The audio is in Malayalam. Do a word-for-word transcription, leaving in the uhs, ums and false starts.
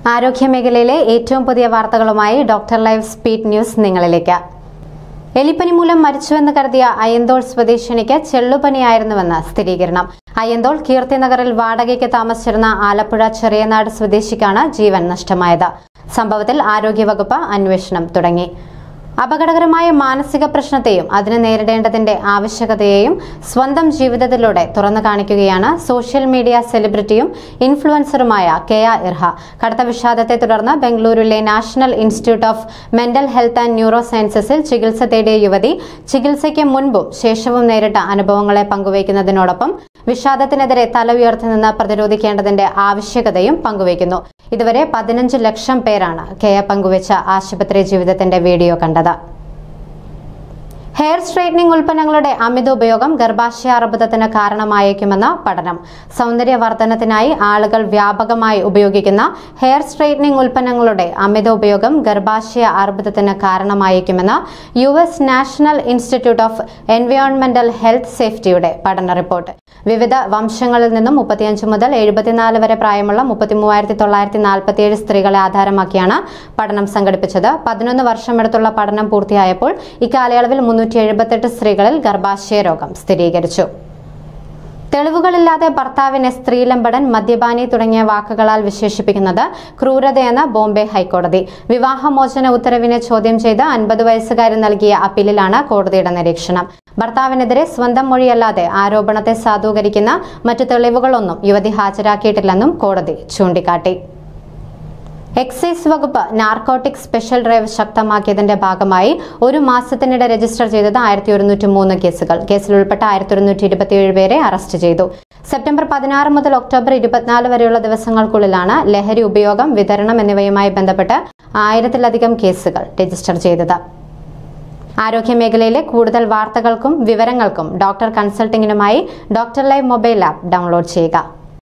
ആരോഗ്യമേഖലയിലെ ഏറ്റവും പുതിയ വാർത്തകളുമായി ഡോക്ടർ ലൈവ് സ്പീഡ് ന്യൂസ് നിങ്ങളിലേക്ക്. എലിപ്പനി മൂലം മരിച്ചുവെന്ന് കരുതിയ അയ്യന്തോൾ സ്വദേശിനിക്ക് ചെള്ളുപനിയായിരുന്നുവെന്ന് സ്ഥിരീകരണം. അയ്യന്തോൾ കീർത്തിനഗറിൽ വാടകയ്ക്ക് താമസിച്ചിരുന്ന ആലപ്പുഴ ചെറിയനാട് സ്വദേശിക്കാണ് ജീവൻ നഷ്ടമായത്. സംഭവത്തിൽ ആരോഗ്യവകുപ്പ് അന്വേഷണം തുടങ്ങി. അപകടകരമായ മാനസിക പ്രശ്നത്തെയും അതിനെ നേരിടേണ്ടതിന്റെ ആവശ്യകതയെയും സ്വന്തം ജീവിതത്തിലൂടെ തുറന്നു കാണിക്കുകയാണ് സോഷ്യൽ മീഡിയ സെലിബ്രിറ്റിയും ഇൻഫ്ലുവൻസറുമായ കെയ ഇർഹ. കടുത്ത വിഷാദത്തെ തുടർന്ന് ബംഗളൂരുവിലെ national institute of mental health and ന്യൂറോ സയൻസസിൽ ചികിത്സ തേടിയ യുവതി ചികിത്സയ്ക്ക് മുൻപും ശേഷവും നേരിട്ട അനുഭവങ്ങളെ പങ്കുവയ്ക്കുന്നതിനോടൊപ്പം വിഷാദത്തിനെതിരെ തല ഉയർത്തി നിന്ന് പ്രതിരോധിക്കേണ്ടതിന്റെ ആവശ്യകതയും പങ്കുവയ്ക്കുന്നു. ഇതുവരെ പതിനഞ്ച് ലക്ഷം പേരാണ് കെയ പങ്കുവച്ച ആശുപത്രി ജീവിതത്തിന്റെ വീഡിയോ കണ്ടത്. ഹെയർ സ്ട്രെയിറ്റനിംഗ് ഉൽപ്പന്നങ്ങളുടെ അമിത ഉപയോഗം ഗർഭാശയ അർബുദത്തിന് കാരണമായേക്കുമെന്ന് പഠനം. സൗന്ദര്യവർദ്ധനത്തിനായി ആളുകൾ വ്യാപകമായി ഉപയോഗിക്കുന്ന ഹെയർ സ്ട്രെയിറ്റനിംഗ് ഉൽപ്പന്നങ്ങളുടെ അമിത ഉപയോഗം ഗർഭാശയ അർബുദത്തിന് കാരണമായേക്കുമെന്ന് U S national institute of എൻവയോൺമെന്റൽ ഹെൽത്ത് സേഫ്റ്റിയുടെ പഠന റിപ്പോർട്ട്. വിവിധ വംശങ്ങളിൽ നിന്നും മുപ്പത്തിയഞ്ച് മുതൽ എഴുപത്തിനാല് വരെ പ്രായമുള്ള മുപ്പത്തിമൂവായിരത്തി തൊള്ളായിരത്തി നാൽപ്പത്തിയേഴ് സ്ത്രീകളെ ആധാരമാക്കിയാണ് പഠനം സംഘടിപ്പിച്ചത്. പതിനൊന്ന് വർഷമെടുത്തുള്ള പഠനം പൂർത്തിയായപ്പോൾ ഇക്കാലയളവിൽ മുന്നൂറ്റി എഴുപത്തെട്ട് സ്ത്രീകളിൽ ഗർഭാശയ രോഗം സ്ഥിരീകരിച്ചു. തെളിവുകളില്ലാതെ ഭർത്താവിനെ സ്ത്രീലമ്പടൻ, മദ്യപാനി തുടങ്ങിയ വാക്കുകളാൽ വിശേഷിപ്പിക്കുന്നത് ക്രൂരതയെന്ന് ബോംബെ ഹൈക്കോടതി. വിവാഹമോചന ഉത്തരവിനെ ചോദ്യം ചെയ്ത് അൻപത് വയസ്സുകാരി നൽകിയ അപ്പീലിലാണ് കോടതിയുടെ നിരീക്ഷണം. ഭർത്താവിനെതിരെ സ്വന്തം മൊഴിയല്ലാതെ ആരോപണത്തെ സാധൂകരിക്കുന്ന മറ്റു തെളിവുകളൊന്നും യുവതി ഹാജരാക്കിയിട്ടില്ലെന്നും കോടതി ചൂണ്ടിക്കാട്ടി. എക്സൈസ് വകുപ്പ് നാർക്കോട്ടിക് സ്പെഷ്യൽ ഡ്രൈവ് ശക്തമാക്കിയതിന്റെ ഭാഗമായി ഒരു മാസത്തിനിടെ രജിസ്റ്റർ ചെയ്തത് ആയിരത്തി ഒരുന്നൂറ്റി മൂന്ന് കേസുകൾ. കേസിൽ ഉൾപ്പെട്ട ആയിരത്തി ഒരുന്നൂറ്റി ഇരുപത്തിയേഴ് പേരെ അറസ്റ്റ് ചെയ്തു. സെപ്റ്റംബർ പതിനാറ് മുതൽ ഒക്ടോബർ ഇരുപത്തിനാല് വരെയുള്ള ദിവസങ്ങൾക്കുള്ളിലാണ് ലഹരി ഉപയോഗം, വിതരണം എന്നിവയുമായി ബന്ധപ്പെട്ട് ആയിരത്തിലധികം കേസുകൾ രജിസ്റ്റർ ചെയ്തത്. ആരോഗ്യമേഖലയിലെ കൂടുതൽ വാർത്തകൾക്കും വിവരങ്ങൾക്കും ഡോക്ടർ കൺസൾട്ടിംഗിനുമായി doctor live mobile app download ചെയ്യുക.